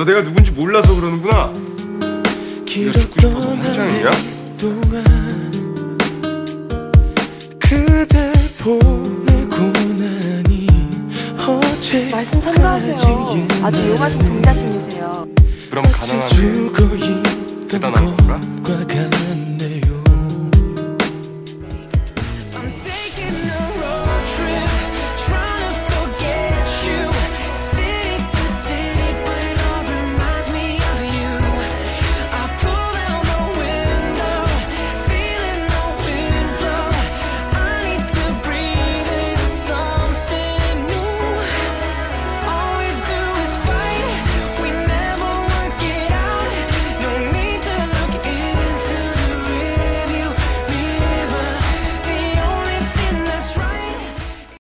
너 내가 누군지 몰라서 그러는구나. 네가 죽고 싶어서 환장이냐? 그댈 보내고 나니 말씀 참고하세요. 아주 용하신 동자신이세요. 그럼 가난한 게 대단한 건가?